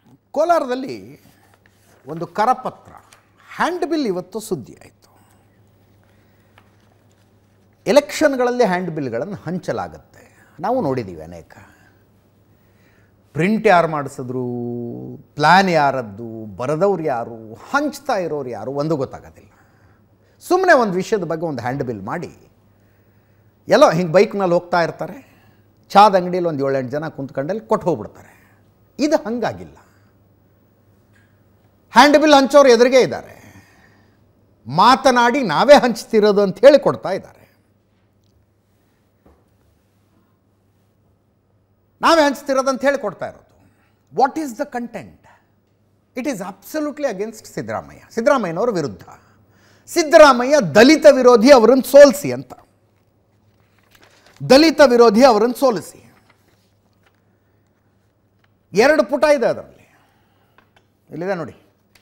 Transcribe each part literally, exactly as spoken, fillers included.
ಕೋಲಾರದಲ್ಲಿ ಒಂದು ಕರಪತ್ರ ಹ್ಯಾಂಡ್ ಬಿಲ್ ಇವತ್ತು ಸುದ್ದಿ ಆಯಿತು. ಎಲೆಕ್ಷನ್ಗಳಲ್ಲಿ ಹ್ಯಾಂಡ್ ಬಿಲ್ಗಳನ್ನು ಹಂಚಲಾಗುತ್ತೆ, ನಾವು ನೋಡಿದ್ದೀವಿ ಅನೇಕ. ಪ್ರಿಂಟ್ ಯಾರು ಮಾಡಿಸಿದ್ರು, ಪ್ಲ್ಯಾನ್ ಯಾರದ್ದು, ಬರೆದವ್ರು ಯಾರು, ಹಂಚ್ತಾ ಇರೋರು ಯಾರು ಒಂದು ಗೊತ್ತಾಗೋದಿಲ್ಲ. ಸುಮ್ಮನೆ ಒಂದು ವಿಷಯದ ಬಗ್ಗೆ ಒಂದು ಹ್ಯಾಂಡ್ ಬಿಲ್ ಮಾಡಿ ಎಲ್ಲೋ ಹಿಂಗೆ ಬೈಕ್ನಲ್ಲಿ ಹೋಗ್ತಾ ಇರ್ತಾರೆ, ಚಾದ ಅಂಗಡಿಯಲ್ಲಿ ಒಂದು ಏಳೆಂಟು ಜನ ಕುಂತ್ಕೊಂಡಲ್ಲಿ ಕೊಟ್ಟು ಹೋಗ್ಬಿಡ್ತಾರೆ. ಇದು ಹಂಗಾಗಿಲ್ಲ. ಹ್ಯಾಂಡ್ ಬಿಲ್ ಹಂಚೋರು ಎದುರಿಗೆ ಇದ್ದಾರೆ, ಮಾತನಾಡಿ ನಾವೇ ಹಂಚ್ತಿರೋದು ಅಂತ ಹೇಳಿ ಕೊಡ್ತಾ ಇದ್ದಾರೆ. ನಾವೇ ಹಂಚ್ತಿರೋದು ಅಂತ ಹೇಳಿ ಕೊಡ್ತಾ ಇರೋದು. What is the content? It is absolutely against Siddaramaiah, ಸಿದ್ದರಾಮಯ್ಯನವರ ವಿರುದ್ಧ. ಸಿದ್ದರಾಮಯ್ಯ ದಲಿತ ವಿರೋಧಿ, ಅವರನ್ನು ಸೋಲಿಸಿ ಅಂತ. ದಲಿತ ವಿರೋಧಿ, ಅವರನ್ನು ಸೋಲಿಸಿ. ಎರಡು ಪುಟ ಇದೆ ಅದರಲ್ಲಿ, ಇಲ್ಲಿದೆ ನೋಡಿ.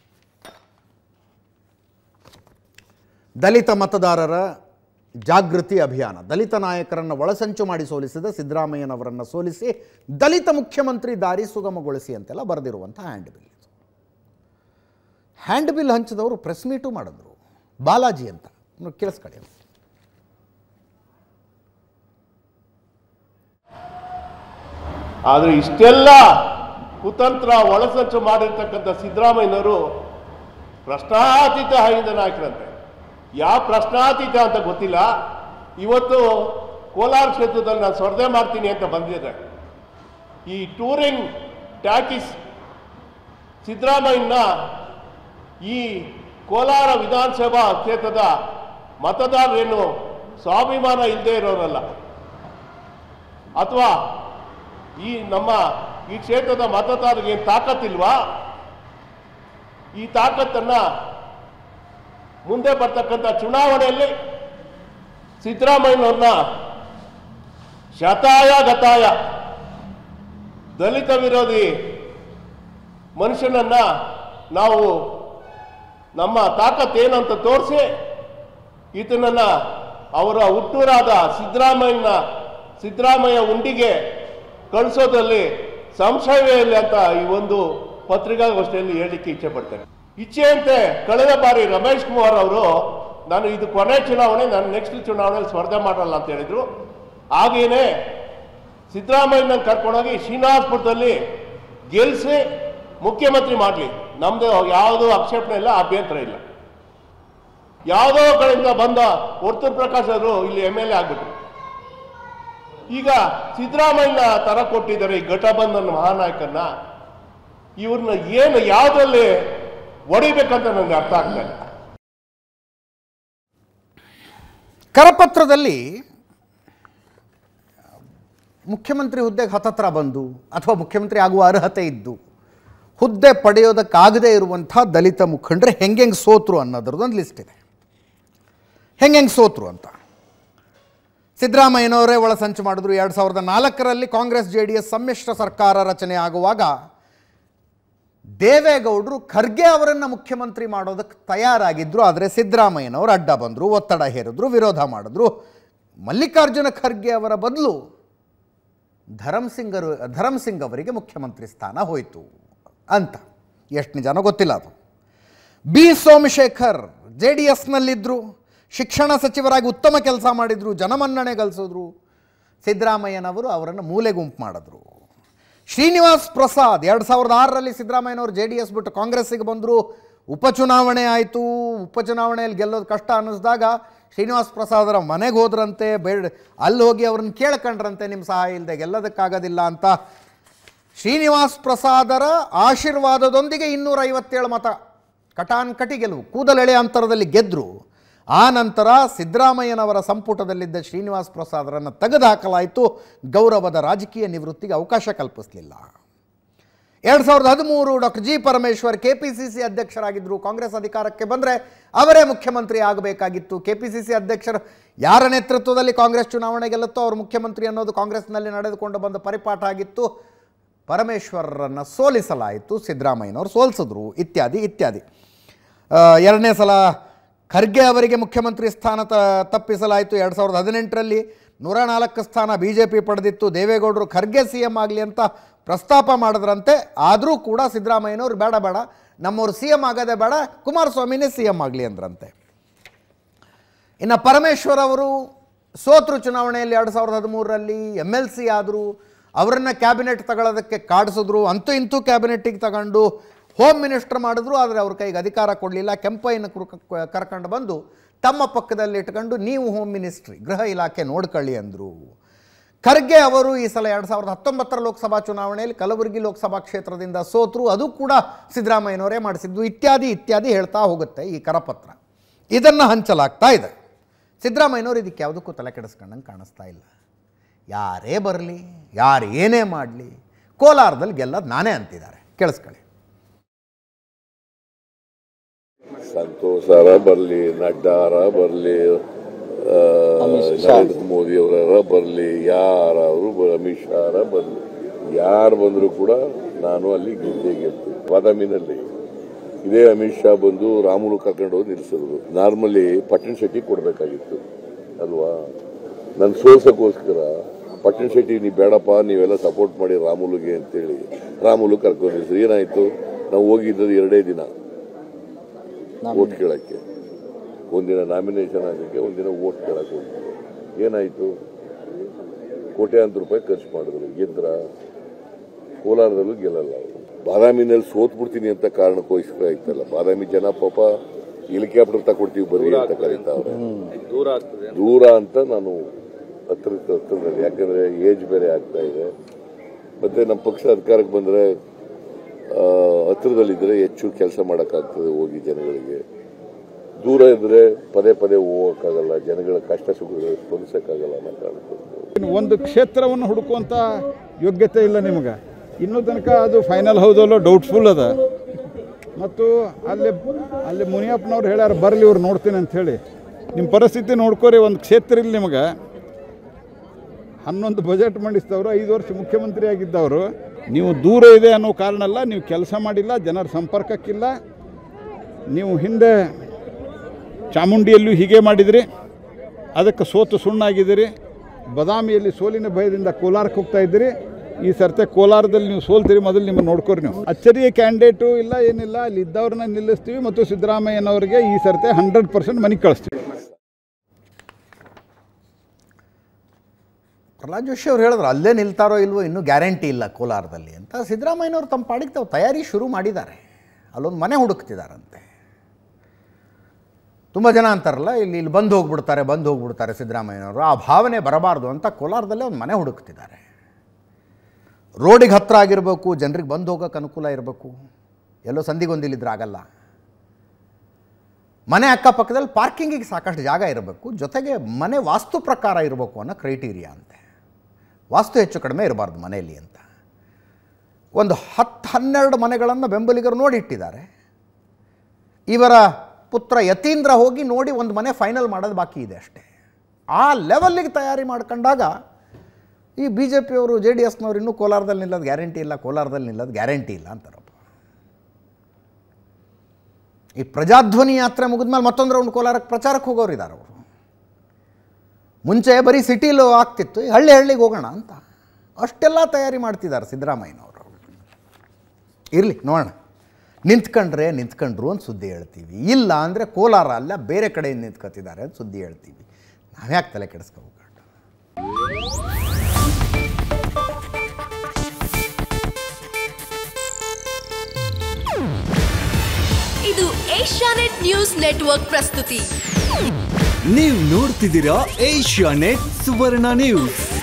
ದಲಿತ ಮತದಾರರ ಜಾಗೃತಿ ಅಭಿಯಾನ, ದಲಿತ ನಾಯಕರನ್ನು ಒಳಸಂಚು ಮಾಡಿ ಸೋಲಿಸಿದ ಸಿದ್ದರಾಮಯ್ಯನವರನ್ನು ಸೋಲಿಸಿ ದಲಿತ ಮುಖ್ಯಮಂತ್ರಿ ದಾರಿ ಸುಗಮಗೊಳಿಸಿ ಅಂತೆಲ್ಲ ಬರೆದಿರುವಂಥ ಹ್ಯಾಂಡ್ ಬಿಲ್ ಇದು. ಹ್ಯಾಂಡ್ ಬಿಲ್ ಹಂಚಿದವರು ಪ್ರೆಸ್ ಮೀಟು ಮಾಡಿದ್ರು, ಬಾಲಾಜಿ ಅಂತ. ಕೇಳಿಸ್ಕೊಳ್ಳಿ. ಆದರೆ ಇಷ್ಟೆಲ್ಲ ಕುತಂತ್ರ ಒಳಸಂಚು ಮಾಡಿರ್ತಕ್ಕಂಥ ಸಿದ್ದರಾಮಯ್ಯನವರು ಪ್ರಶ್ನಾತೀತ ಹೈಂದ ನಾಯಕರಂತೆ. ಯಾವ ಪ್ರಶ್ನಾತೀತ ಅಂತ ಗೊತ್ತಿಲ್ಲ. ಇವತ್ತು ಕೋಲಾರ ಕ್ಷೇತ್ರದಲ್ಲಿ ನಾನು ಸ್ಪರ್ಧೆ ಮಾಡ್ತೀನಿ ಅಂತ ಬಂದಿದೆ. ಈ ಟೂರಿಂಗ್ ಟ್ಯಾಕಿಸ್ ಸಿದ್ದರಾಮಯ್ಯನ ಈ ಕೋಲಾರ ವಿಧಾನಸಭಾ ಕ್ಷೇತ್ರದ ಮತದಾರರೇನು ಸ್ವಾಭಿಮಾನ ಇಲ್ಲದೆ ಇರೋರಲ್ಲ, ಅಥವಾ ಈ ನಮ್ಮ ಈ ಕ್ಷೇತ್ರದ ಮತದಾರರಿಗೆ ಏನು ತಾಕತ್ತಿಲ್ವಾ? ಈ ತಾಕತ್ತನ್ನ ಮುಂದೆ ಬರ್ತಕ್ಕಂಥ ಚುನಾವಣೆಯಲ್ಲಿ ಸಿದ್ದರಾಮಯ್ಯನವ್ರನ್ನ ಶತಾಯ ಗತಾಯ ದಲಿತ ವಿರೋಧಿ ಮನುಷ್ಯನನ್ನ ನಾವು ನಮ್ಮ ತಾಕತ್ತೇನಂತ ತೋರಿಸಿ ಈತನನ್ನ ಅವರ ಹುಟ್ಟೂರಾದ ಸಿದ್ದರಾಮಯ್ಯನ ಸಿದ್ದರಾಮಯ್ಯ ಉಂಡಿಗೆ ಕಳಿಸೋದ್ರಲ್ಲಿ ಸಂಶಯವೇ ಇಲ್ಲ ಅಂತ ಈ ಒಂದು ಪತ್ರಿಕಾಗೋಷ್ಠಿಯಲ್ಲಿ ಹೇಳಲಿಕ್ಕೆ ಇಚ್ಛೆ ಪಡ್ತೇನೆ. ಇಚ್ಛೆಯಂತೆ ಕಳೆದ ಬಾರಿ ರಮೇಶ್ ಕುಮಾರ್ ಅವರು ನಾನು ಇದು ಕೊನೆ ಚುನಾವಣೆ, ನಾನು ನೆಕ್ಸ್ಟ್ ಚುನಾವಣೆಯಲ್ಲಿ ಸ್ಪರ್ಧೆ ಮಾಡಲ್ಲ ಅಂತ ಹೇಳಿದ್ರು. ಹಾಗೇನೆ ಸಿದ್ದರಾಮಯ್ಯನ ಕರ್ಕೊಂಡೋಗಿ ಶ್ರೀನಿವಾಸಪುರದಲ್ಲಿ ಗೆಲ್ಲಿಸಿ ಮುಖ್ಯಮಂತ್ರಿ ಮಾಡಲಿ, ನಮ್ದು ಯಾವುದೂ ಆಕ್ಷೇಪಣೆ ಇಲ್ಲ, ಅಭ್ಯಂತರ ಇಲ್ಲ. ಯಾವುದೋ ಕಡೆಯಿಂದ ಬಂದ ವರ್ತೂರ್ ಪ್ರಕಾಶ್ ಅವರು ಇಲ್ಲಿ ಎಮ್ ಎಲ್ ಎ ಆಗ್ಬಿಟ್ರು. ಈಗ ಸಿದ್ದರಾಮಯ್ಯನ ತರ ಕೊಟ್ಟಿದ್ದಾರೆ ಈ ಘಟಬಂಧನ ಮಹಾನಾಯಕನ್ನ. ಇವ್ರನ್ನ ಏನು ಯಾವುದ್ರಲ್ಲಿ ಹೊಡಿಬೇಕಂತ ನನಗೆ ಅರ್ಥ ಆಗ್ತಾ ಇಲ್ಲ. ಕರಪತ್ರದಲ್ಲಿ ಮುಖ್ಯಮಂತ್ರಿ ಹುದ್ದೆಗೆ ಹತ್ತತ್ರ ಬಂದು ಅಥವಾ ಮುಖ್ಯಮಂತ್ರಿ ಆಗುವ ಅರ್ಹತೆ ಇದ್ದು ಹುದ್ದೆ ಪಡೆಯೋದಕ್ಕಾಗದೇ ಇರುವಂಥ ದಲಿತ ಮುಖಂಡರು ಹೆಂಗೆಂಗೆ ಸೋತರು ಅನ್ನೋದ್ರದ್ದೊಂದು ಲಿಸ್ಟ್ ಇದೆ. ಹೆಂಗೆಂಗೆ ಸೋತರು ಅಂತ ಸಿದ್ದರಾಮಯ್ಯನವರೇ ಒಳಸಂಚು ಮಾಡಿದ್ರು. ಎರಡು ಸಾವಿರದ ನಾಲ್ಕರಲ್ಲಿ ಕಾಂಗ್ರೆಸ್ ಜೆ ಡಿ ಎಸ್ ಸಮ್ಮಿಶ್ರ ಸರ್ಕಾರ ರಚನೆ ಆಗುವಾಗ ದೇವೇಗೌಡರು ಖರ್ಗೆ ಅವರನ್ನು ಮುಖ್ಯಮಂತ್ರಿ ಮಾಡೋದಕ್ಕೆ ತಯಾರಾಗಿದ್ದರು. ಆದರೆ ಸಿದ್ದರಾಮಯ್ಯನವರು ಅಡ್ಡ ಬಂದರು, ಒತ್ತಡ ಹೇರಿದ್ರು, ವಿರೋಧ ಮಾಡಿದ್ರು. ಮಲ್ಲಿಕಾರ್ಜುನ ಖರ್ಗೆ ಅವರ ಬದಲು ಧರಂಸಿಂಗರು ಧರಂಸಿಂಗ್ ಅವರಿಗೆ ಮುಖ್ಯಮಂತ್ರಿ ಸ್ಥಾನ ಹೋಯಿತು ಅಂತ ಎಷ್ಟು ಜನ ಗೊತ್ತಿಲ್ಲ. ಅದು ಬಿ ಸೋಮಶೇಖರ್ ಜೆ ಡಿ ಎಸ್ನಲ್ಲಿದ್ದರು, ಶಿಕ್ಷಣ ಸಚಿವರಾಗಿ ಉತ್ತಮ ಕೆಲಸ ಮಾಡಿದರು, ಜನಮನ್ನಣೆ ಗಳಿಸಿದ್ರು. ಸಿದ್ದರಾಮಯ್ಯನವರು ಅವರನ್ನು ಮೂಲೆ ಗುಂಪು ಮಾಡಿದ್ರು. ಶ್ರೀನಿವಾಸ್ ಪ್ರಸಾದ್ ಎರಡು ಸಾವಿರದ ಆರರಲ್ಲಿ ಸಿದ್ದರಾಮಯ್ಯನವರು ಜೆ ಡಿ ಎಸ್ ಬಿಟ್ಟು ಕಾಂಗ್ರೆಸ್ಸಿಗೆ ಬಂದರು. ಉಪಚುನಾವಣೆ ಆಯಿತು. ಉಪಚುನಾವಣೆಯಲ್ಲಿ ಗೆಲ್ಲೋದು ಕಷ್ಟ ಅನ್ನಿಸಿದಾಗ ಶ್ರೀನಿವಾಸ್ ಪ್ರಸಾದರ ಮನೆಗೆ ಹೋದ್ರಂತೆ, ಬೇಡ ಅಲ್ಲಿ ಹೋಗಿ ಅವ್ರನ್ನ ಕೇಳ್ಕೊಂಡ್ರಂತೆ, ನಿಮ್ಮ ಸಹಾಯ ಇಲ್ಲದೆ ಗೆಲ್ಲೋದಕ್ಕಾಗೋದಿಲ್ಲ ಅಂತ. ಶ್ರೀನಿವಾಸ್ ಪ್ರಸಾದರ ಆಶೀರ್ವಾದದೊಂದಿಗೆ ಇನ್ನೂರ ಐವತ್ತೇಳು ಮತ ಕಟಾನ್ ಕಟಿ ಗೆಲುವು, ಕೂದಲೆಳೆ ಅಂತರದಲ್ಲಿ ಗೆದ್ದರು. ಆ ನಂತರ ಸಿದ್ದರಾಮಯ್ಯನವರ ಸಂಪುಟದಲ್ಲಿದ್ದ ಶ್ರೀನಿವಾಸ್ ಪ್ರಸಾದರನ್ನು ತೆಗೆದುಹಾಕಲಾಯಿತು. ಗೌರವದ ರಾಜಕೀಯ ನಿವೃತ್ತಿಗೆ ಅವಕಾಶ ಕಲ್ಪಿಸಲಿಲ್ಲ. ಎರಡು ಸಾವಿರದ ಹದಿಮೂರು doctor G Parameshwar K P C C ಅಧ್ಯಕ್ಷರಾಗಿದ್ದರು. ಕಾಂಗ್ರೆಸ್ ಅಧಿಕಾರಕ್ಕೆ ಬಂದರೆ ಅವರೇ ಮುಖ್ಯಮಂತ್ರಿ ಆಗಬೇಕಾಗಿತ್ತು. ಕೆ ಪಿ ಸಿ ಸಿ ಅಧ್ಯಕ್ಷರು ಯಾರ ನೇತೃತ್ವದಲ್ಲಿ ಕಾಂಗ್ರೆಸ್ ಚುನಾವಣೆ ಗೆಲ್ಲುತ್ತೋ ಅವರು ಮುಖ್ಯಮಂತ್ರಿ ಅನ್ನೋದು ಕಾಂಗ್ರೆಸ್ನಲ್ಲಿ ನಡೆದುಕೊಂಡು ಬಂದ ಪರಿಪಾಠ ಆಗಿತ್ತು. ಪರಮೇಶ್ವರರನ್ನು ಸೋಲಿಸಲಾಯಿತು, ಸಿದ್ದರಾಮಯ್ಯನವರು ಸೋಲಿಸಿದ್ರು, ಇತ್ಯಾದಿ ಇತ್ಯಾದಿ. ಎರಡನೇ ಸಲ ಖರ್ಗೆ ಅವರಿಗೆ ಮುಖ್ಯಮಂತ್ರಿ ಸ್ಥಾನ ತ ತಪ್ಪಿಸಲಾಯಿತು. ಎರಡು ಸಾವಿರದ ಹದಿನೆಂಟರಲ್ಲಿ ನೂರ ನಾಲ್ಕು ಸ್ಥಾನ ಬಿ ಜೆ ಪಿ ಪಡೆದಿತ್ತು. ದೇವೇಗೌಡರು ಖರ್ಗೆ ಸಿ ಎಂ ಆಗಲಿ ಅಂತ ಪ್ರಸ್ತಾಪ ಮಾಡಿದ್ರಂತೆ. ಆದರೂ ಕೂಡ ಸಿದ್ದರಾಮಯ್ಯನವ್ರು ಬೇಡ ಬೇಡ ನಮ್ಮವ್ರು ಸಿ ಎಮ್ ಆಗೋದೇ ಬೇಡ, ಕುಮಾರಸ್ವಾಮಿನೇ ಸಿ ಎಮ್ ಆಗಲಿ ಅಂದ್ರಂತೆ. ಇನ್ನು ಪರಮೇಶ್ವರ್ ಅವರು ಸೋತರು ಚುನಾವಣೆಯಲ್ಲಿ ಎರಡು ಸಾವಿರದ ಹದಿಮೂರರಲ್ಲಿ, ಎಮ್ ಎಲ್ ಸಿ ಆದರು, ಅವರನ್ನು ಕ್ಯಾಬಿನೆಟ್ ತಗೊಳ್ಳೋದಕ್ಕೆ ಕಾಡಿಸಿದ್ರು, ಅಂತೂ ಇಂತೂ ಕ್ಯಾಬಿನೆಟ್ಟಿಗೆ ತಗೊಂಡು ಹೋಮ್ ಮಿನಿಸ್ಟರ್ ಮಾಡಿದ್ರು. ಆದರೆ ಅವ್ರ ಕೈಗೆ ಅಧಿಕಾರ ಕೊಡಲಿಲ್ಲ. ಕೆಂಪಯ್ಯನ ಕರ್ಕೊಂಡು ಬಂದು ತಮ್ಮ ಪಕ್ಕದಲ್ಲಿ ಇಟ್ಕೊಂಡು ನೀವು ಹೋಮ್ ಮಿನಿಸ್ಟ್ರಿ, ಗೃಹ ಇಲಾಖೆ ನೋಡ್ಕೊಳ್ಳಿ ಅಂದರು. ಖರ್ಗೆ ಅವರು ಈ ಸಲ ಎರಡು ಸಾವಿರದ ಹತ್ತೊಂಬತ್ತರ ಲೋಕಸಭಾ ಚುನಾವಣೆಯಲ್ಲಿ ಕಲಬುರಗಿ ಲೋಕಸಭಾ ಕ್ಷೇತ್ರದಿಂದ ಸೋತರು. ಅದು ಕೂಡ ಸಿದ್ದರಾಮಯ್ಯನವರೇ ಮಾಡಿಸಿದ್ದು. ಇತ್ಯಾದಿ ಇತ್ಯಾದಿ ಹೇಳ್ತಾ ಹೋಗುತ್ತೆ ಈ ಕರಪತ್ರ. ಇದನ್ನು ಹಂಚಲಾಗ್ತಾ ಇದೆ. ಸಿದ್ದರಾಮಯ್ಯನವರು ಇದಕ್ಕೆ ಯಾವುದಕ್ಕೂ ತಲೆ ಕೆಡಿಸ್ಕೊಂಡಂಗೆ ಕಾಣಿಸ್ತಾ ಇಲ್ಲ. ಯಾರೇ ಬರಲಿ, ಯಾರು ಏನೇ ಮಾಡಲಿ, ಕೋಲಾರದಲ್ಲಿ ಗೆಲ್ಲೋದು ನಾನೇ ಅಂತಿದ್ದಾರೆ. ಕೇಳಿಸ್ಕೊಳ್ಳಿ. ಸಂತೋಷರ ಬರಲಿ, ನಡ್ಡಾರ ಬರಲಿ, ನರೇಂದ್ರ ಮೋದಿ ಅವರ ಬರಲಿ, ಯಾರು ಅಮಿತ್ ಶಾರ ಬರಲಿ, ಯಾರು ಬಂದರೂ ಕೂಡ ನಾನು ಅಲ್ಲಿ ಗೆದ್ದೇ ಗೆಲ್ತೀನಿ. ಬಾದಾಮಿನಲ್ಲಿ ಇದೇ ಅಮಿತ್ ಶಾ ಬಂದು ರಾಮುಲು ಕರ್ಕೊಂಡು ಹೋಗಿ ನಿಲ್ಲಿಸಿದ್ರು. ನಾರ್ಮಲಿ ಪಟ್ಟಣ ಶೆಟ್ಟಿ ಕೊಡಬೇಕಾಗಿತ್ತು ಅಲ್ವಾ. ನನ್ನ ಸೋಲ್ಸಕ್ಕೋಸ್ಕರ ಪಟ್ಟಣ ಶೆಟ್ಟಿ ನೀವು ಬೇಡಪ್ಪ, ನೀವೆಲ್ಲ ಸಪೋರ್ಟ್ ಮಾಡಿ ರಾಮುಲುಗೆ ಅಂತೇಳಿ ರಾಮುಲು ಕರ್ಕೊಂಡು ನಿಲ್ಲಿಸಿದ್ರು. ಏನಾಯ್ತು, ನಾವು ಹೋಗಿದ್ದು ಎರಡೇ ದಿನ ಓಟ್ ಕೇಳಕ್ಕೆ, ಒಂದಿನ ನಾಮಿನೇಷನ್ ಆಗಕ್ಕೆ, ಒಂದಿನ ಓಟ್ ಕೇಳಕ್ಕೆ ಹೋಗಿದ್ರು. ಏನಾಯ್ತು, ಕೋಟ್ಯಾಂತರ ರೂಪಾಯಿ ಖರ್ಚು ಮಾಡಿದ್ರು. ಗೆದ್ರ ಕೋಲಾರದಲ್ಲೂ ಗೆಲ್ಲಲ್ಲ ಅವರು. ಬಾದಾಮಿನಲ್ಲಿ ಸೋತ್ಬಿಡ್ತೀನಿ ಅಂತ ಕಾರಣಕ್ಕೋಸ್ಕರ ಆಯ್ತಲ್ಲ. ಬಾದಾಮಿ ಜನ ಪಾಪ ಹೆಲಿಕಾಪ್ಟರ್ ತಗೊಡ್ತೀವಿ ಬರ್ರಿ ಅಂತ ಕರೀತಾವ್ರೆ. ದೂರ ಅಂತ ನಾನು ಹತ್ರ ಹತ್ರದಲ್ಲಿ, ಯಾಕಂದ್ರೆ ಏಜ್ ಬೇರೆ ಆಗ್ತಾ ಇದೆ. ಮತ್ತೆ ನಮ್ಮ ಪಕ್ಷ ಅಧಿಕಾರಕ್ಕೆ ಬಂದ್ರೆ ಹತ್ರದಲ್ಲಿದ್ರೆ ಹೆಚ್ಚು ಕೆಲಸ ಮಾಡೋಕ್ಕಾಗ್ತದೆ ಹೋಗಿ ಜನಗಳಿಗೆ. ದೂರ ಇದ್ರೆ ಪದೇ ಪದೇ ಹೋಗೋಕ್ಕಾಗಲ್ಲ, ಜನಗಳ ಕಷ್ಟ ಸುಖಗಳು ಸ್ಪಂದಿಸೋಕ್ಕಾಗಲ್ಲ ಅನ್ನೋ ಕಾರಣಕ್ಕೆ ಒಂದು ಕ್ಷೇತ್ರವನ್ನು ಹುಡುಕುವಂಥ ಯೋಗ್ಯತೆ ಇಲ್ಲ ನಿಮಗೆ. ಇನ್ನೂ ತನಕ ಅದು ಫೈನಲ್ ಹೌದಲ್ಲೋ ಡೌಟ್ಫುಲ್ ಅದ. ಮತ್ತು ಅಲ್ಲಿ ಅಲ್ಲಿ ಮುನಿಯಪ್ಪನವ್ರು ಹೇಳ್ಯಾರ ಬರಲಿ ಇವ್ರು ನೋಡ್ತೀನಿ ಅಂಥೇಳಿ. ನಿಮ್ಮ ಪರಿಸ್ಥಿತಿ ನೋಡ್ಕೋರಿ. ಒಂದು ಕ್ಷೇತ್ರ ಇಲ್ಲಿ ನಿಮಗೆ ಹನ್ನೊಂದು ಬಜೆಟ್ ಮಂಡಿಸಿದವರು, ಐದು ವರ್ಷ ಮುಖ್ಯಮಂತ್ರಿ ಆಗಿದ್ದವರು. ನೀವು ದೂರ ಇದೆ ಅನ್ನೋ ಕಾರಣ ಅಲ್ಲ, ನೀವು ಕೆಲಸ ಮಾಡಿಲ್ಲ, ಜನರ ಸಂಪರ್ಕಕ್ಕಿಲ್ಲ. ನೀವು ಹಿಂದೆ ಚಾಮುಂಡಿಯಲ್ಲೂ ಹೀಗೆ ಮಾಡಿದಿರಿ, ಅದಕ್ಕೆ ಸೋತು ಸುಣ್ಣಾಗಿದ್ದೀರಿ. ಬಾದಾಮಿಯಲ್ಲಿ ಸೋಲಿನ ಭಯದಿಂದ ಕೋಲಾರಕ್ಕೆ ಹೋಗ್ತಾ ಇದ್ದೀರಿ. ಈ ಸರ್ತೆ ಕೋಲಾರದಲ್ಲಿ ನೀವು ಸೋಲ್ತೀರಿ, ಮೊದಲು ನಿಮ್ಮನ್ನು ನೋಡ್ಕೋರಿ. ನೀವು ಅಚ್ಚರಿಯ ಕ್ಯಾಂಡಿಡೇಟು ಇಲ್ಲ, ಏನಿಲ್ಲ, ಅಲ್ಲಿ ಇದ್ದವ್ರನ್ನ ನಿಲ್ಲಿಸ್ತೀವಿ ಮತ್ತು ಸಿದ್ದರಾಮಯ್ಯನವರಿಗೆ ಈ ಸರ್ತೆ ಹಂಡ್ರೆಡ್ ಪರ್ಸೆಂಟ್ ಮನೆಗೆ ಕಳಿಸ್ತೀವಿ. ಪ್ರಹ್ಲಾದ್ ಜೋಶಿ ಅವ್ರು ಹೇಳಿದ್ರು ಅಲ್ಲೇ ನಿಲ್ತಾರೋ ಇಲ್ವೋ ಇನ್ನೂ ಗ್ಯಾರಂಟಿ ಇಲ್ಲ ಕೋಲಾರದಲ್ಲಿ ಅಂತ. ಸಿದ್ದರಾಮಯ್ಯನವರು ತಮ್ಮ ಪಾಡಿಗೆ ತಾವು ತಯಾರಿ ಶುರು ಮಾಡಿದ್ದಾರೆ. ಅಲ್ಲೊಂದು ಮನೆ ಹುಡುಕ್ತಿದ್ದಾರಂತೆ. ತುಂಬ ಜನ ಅಂತಾರಲ್ಲ, ಇಲ್ಲಿ ಇಲ್ಲಿ ಬಂದು ಹೋಗ್ಬಿಡ್ತಾರೆ ಬಂದು ಹೋಗ್ಬಿಡ್ತಾರೆ ಸಿದ್ದರಾಮಯ್ಯನವರು, ಆ ಭಾವನೆ ಬರಬಾರ್ದು ಅಂತ ಕೋಲಾರದಲ್ಲೇ ಒಂದು ಮನೆ ಹುಡುಕ್ತಿದ್ದಾರೆ. ರೋಡಿಗೆ ಹತ್ತಿರ ಆಗಿರಬೇಕು, ಜನರಿಗೆ ಬಂದು ಹೋಗೋಕೆ ಅನುಕೂಲ ಇರಬೇಕು, ಎಲ್ಲೋ ಸಂದಿಗೊಂದಿಲಿದ್ರೆ ಆಗಲ್ಲ. ಮನೆ ಅಕ್ಕಪಕ್ಕದಲ್ಲಿ ಪಾರ್ಕಿಂಗಿಗೆ ಸಾಕಷ್ಟು ಜಾಗ ಇರಬೇಕು, ಜೊತೆಗೆ ಮನೆ ವಾಸ್ತು ಪ್ರಕಾರ ಇರಬೇಕು ಅನ್ನೋ ಕ್ರೈಟೀರಿಯಾ ಅಂತೆ. ವಾಸ್ತು ಹೆಚ್ಚು ಕಡಿಮೆ ಇರಬಾರ್ದು ಮನೆಯಲ್ಲಿ ಅಂತ. ಒಂದು ಹತ್ತು ಹನ್ನೆರಡು ಮನೆಗಳನ್ನು ಬೆಂಬಲಿಗರು ನೋಡಿಟ್ಟಿದ್ದಾರೆ. ಇವರ ಪುತ್ರ ಯತೀಂದ್ರ ಹೋಗಿ ನೋಡಿ ಒಂದು ಮನೆ ಫೈನಲ್ ಮಾಡೋದು ಬಾಕಿ ಇದೆ ಅಷ್ಟೇ. ಆ ಲೆವೆಲ್ಲಿಗೆ ತಯಾರಿ ಮಾಡ್ಕೊಂಡಾಗ ಈ ಬಿ ಜೆ ಪಿಯವರು, ಜೆ ಡಿ ಎಸ್ನವ್ರು ಇನ್ನೂ ಕೋಲಾರದಲ್ಲಿ ನಿಲ್ಲೋದು ಗ್ಯಾರಂಟಿ ಇಲ್ಲ, ಕೋಲಾರದಲ್ಲಿ ನಿಲ್ಲೋದು ಗ್ಯಾರಂಟಿ ಇಲ್ಲ ಅಂತಾರಪ್ಪ. ಈ ಪ್ರಜಾಧ್ವನಿ ಯಾತ್ರೆ ಮುಗಿದ್ಮೇಲೆ ಮತ್ತೊಂದು ರೌಂಡ್ ಕೋಲಾರಕ್ಕೆ ಪ್ರಚಾರಕ್ಕೆ ಹೋಗೋರು ಇದ್ದಾರೆ. ಅವರು ಮುಂಚೆ ಬರೀ ಸಿಟಿಲೂ ಆಗ್ತಿತ್ತು, ಹಳ್ಳಿ ಹಳ್ಳಿಗೆ ಹೋಗೋಣ ಅಂತ ಅಷ್ಟೆಲ್ಲ ತಯಾರಿ ಮಾಡ್ತಿದ್ದಾರೆ ಸಿದ್ದರಾಮಯ್ಯನವರು. ಇರಲಿ ನೋಡೋಣ, ನಿಂತ್ಕೊಂಡ್ರೆ ನಿಂತ್ಕೊಂಡ್ರು ಅಂತ ಸುದ್ದಿ ಹೇಳ್ತೀವಿ, ಇಲ್ಲ ಅಂದರೆ ಕೋಲಾರ ಅಲ್ಲ ಬೇರೆ ಕಡೆಯಿಂದ ನಿಂತ್ಕೊತಿದ್ದಾರೆ ಅಂತ ಸುದ್ದಿ ಹೇಳ್ತೀವಿ. ನಾವ್ಯಾಕೆ ತಲೆ ಕೆಡಿಸ್ಕೋಬೇಕು? ಇದು ಏಷ್ಯಾನೆಟ್ ನ್ಯೂಸ್ ನೆಟ್ವರ್ಕ್ ಪ್ರಸ್ತುತಿ. ನೀವು ನೋಡ್ತಿದ್ದೀರಾ ಏಷ್ಯಾನೆಟ್ ಸುವರ್ಣ ನ್ಯೂಸ್.